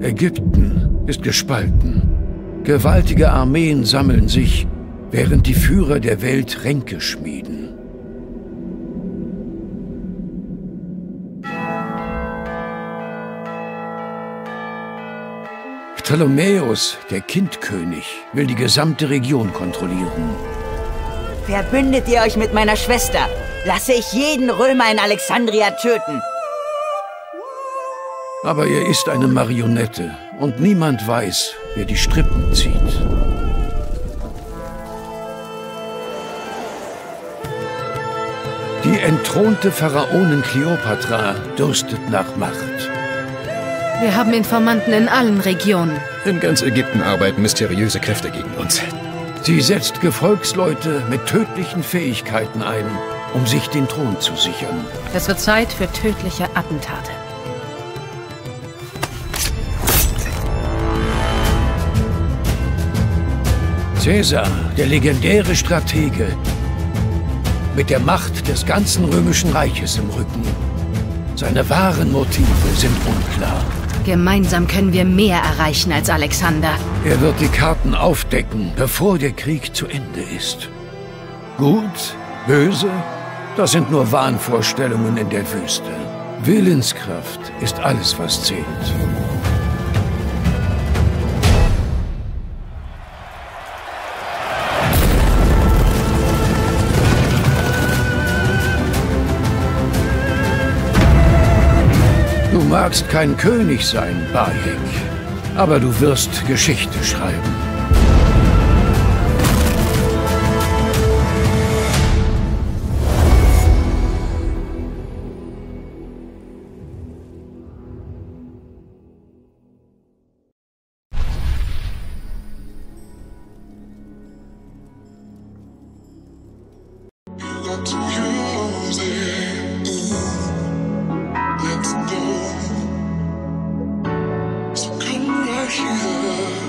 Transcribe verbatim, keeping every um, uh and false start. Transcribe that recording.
Ägypten ist gespalten. Gewaltige Armeen sammeln sich, während die Führer der Welt Ränke schmieden. Ptolemäus, der Kindkönig, will die gesamte Region kontrollieren. Verbündet ihr euch mit meiner Schwester, lasse ich jeden Römer in Alexandria töten. Aber er ist eine Marionette und niemand weiß, wer die Strippen zieht. Die entthronte Pharaonin Kleopatra dürstet nach Macht. Wir haben Informanten in allen Regionen. In ganz Ägypten arbeiten mysteriöse Kräfte gegen uns. Sie setzt Gefolgsleute mit tödlichen Fähigkeiten ein, um sich den Thron zu sichern. Es wird Zeit für tödliche Attentate. Caesar, der legendäre Stratege, mit der Macht des ganzen römischen Reiches im Rücken. Seine wahren Motive sind unklar. Gemeinsam können wir mehr erreichen als Alexander. Er wird die Karten aufdecken, bevor der Krieg zu Ende ist. Gut, böse, das sind nur Wahnvorstellungen in der Wüste. Willenskraft ist alles, was zählt. Du magst kein König sein, Bayek, aber du wirst Geschichte schreiben. Here.